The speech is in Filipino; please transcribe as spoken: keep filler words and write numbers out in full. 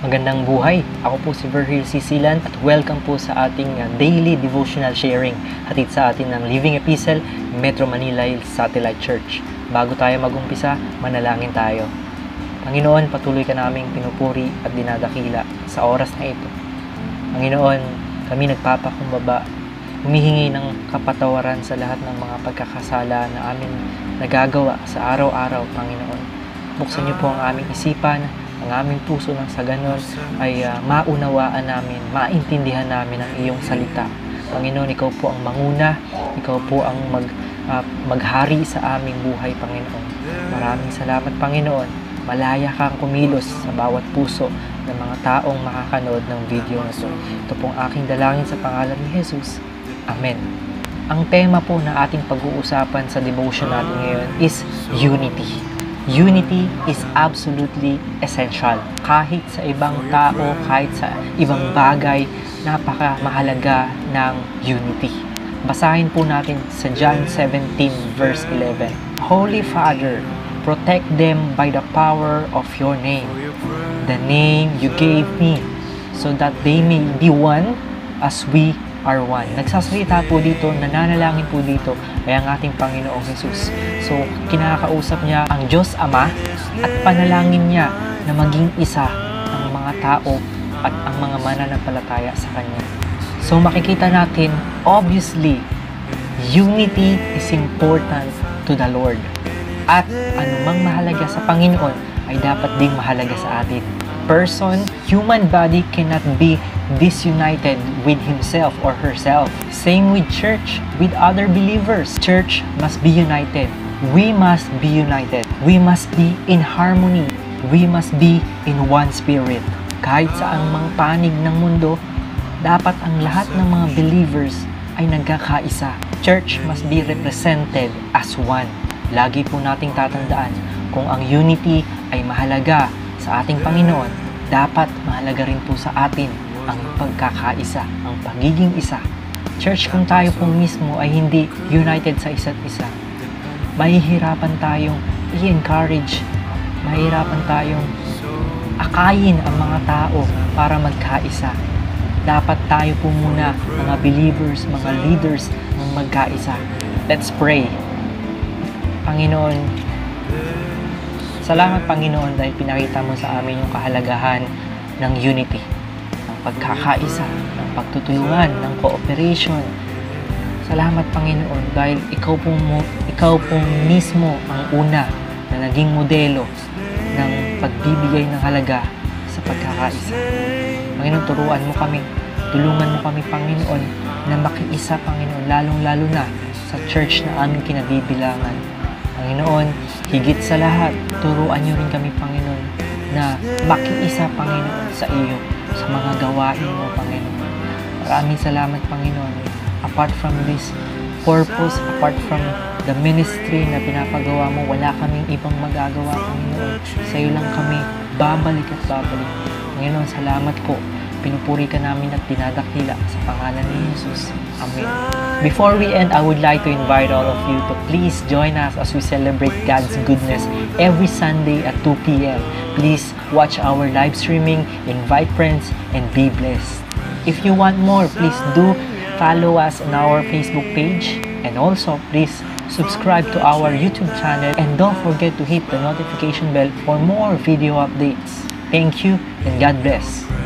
Magandang buhay! Ako po si Vergil Silan at welcome po sa ating uh, daily devotional sharing hatid sa atin ng Living Epistle, Metro Manila Satellite Church. Bago tayo mag-umpisa, manalangin tayo. Panginoon, patuloy ka naming pinupuri at dinadakila sa oras na ito. Panginoon, kami nagpapakumbaba, humihingi ng kapatawaran sa lahat ng mga pagkakasala na amin nagagawa sa araw-araw, Panginoon. Buksan niyo po ang aming isipan, ang aming puso nang sa ganon ay uh, maunawaan namin, maintindihan namin ang iyong salita. Panginoon, ikaw po ang manguna, ikaw po ang mag, uh, maghari sa aming buhay, Panginoon. Maraming salamat, Panginoon. Malaya kang kumilos sa bawat puso ng mga taong makakanood ng video na ito. Ito pong aking dalangin sa pangalan ni Jesus. Amen. Ang tema po na ating pag-uusapan sa devotion natin ngayon is unity. Unity is absolutely essential. Kahit sa ibang tao, kahit sa ibang bagay, napaka-mahalaga ng unity. Basahin po natin sa John seventeen verse eleven. Holy Father, protect them by the power of your name, the name you gave me, so that they may be one as we are one. Nagsasalita po dito, nananalangin po dito ay ang ating Panginoong Jesus. So, kinakausap niya ang Diyos Ama at panalangin niya na maging isa ang mga tao at ang mga mananampalataya sa Kanya. So, makikita natin, obviously, unity is important to the Lord. At anumang mahalaga sa Panginoon ay dapat ding mahalaga sa atin. Person, human body cannot be disunited with himself or herself. Same with church, with other believers. Church must be united. We must be united. We must be in harmony. We must be in one spirit. Kahit sa ang mga panig ng mundo, dapat ang lahat ng mga believers ay nagkakaisa. Church must be represented as one. Lagi po nating tatandaan, kung ang unity ay mahalaga sa ating Panginoon, dapat mahalaga rin po sa atin ang pagkakaisa, ang pagiging isa. Church, kung tayo po mismo ay hindi united sa isa't isa, mahihirapan tayong i-encourage, mahihirapan tayong akayin ang mga tao para magkaisa. Dapat tayo po muna, mga believers, mga leaders, ang magkaisa. Let's pray. Panginoon, salamat Panginoon dahil pinakita mo sa amin yung kahalagahan ng unity, ng pagkakaisa, ng pagtutulungan, ng cooperation. Salamat Panginoon dahil ikaw po, mo, ikaw po mismo ang una na naging modelo ng pagbibigay ng halaga sa pagkakaisa. Panginoon, turuan mo kami, tulungan mo kami Panginoon na makiisa Panginoon, lalong-lalo na sa church na aming kinabibilangan. Panginoon, higit sa lahat, turuan niyo rin kami, Panginoon, na makiisa, Panginoon, sa iyo, sa mga gawain mo, Panginoon. Maraming salamat, Panginoon. Apart from this purpose, apart from the ministry na pinapagawa mo, wala kaming ibang magagawa, Panginoon. Sa iyo lang kami babalik at babalik. Panginoon, salamat po. Pinupuri ka namin at dinadakila sa pangalan ni Jesus. Amen. Before we end, I would like to invite all of you to please join us as we celebrate God's goodness every Sunday at two p m Please watch our live streaming, invite friends, and be blessed. If you want more, please do follow us on our Facebook page. And also, please subscribe to our YouTube channel. And don't forget to hit the notification bell for more video updates. Thank you and God bless.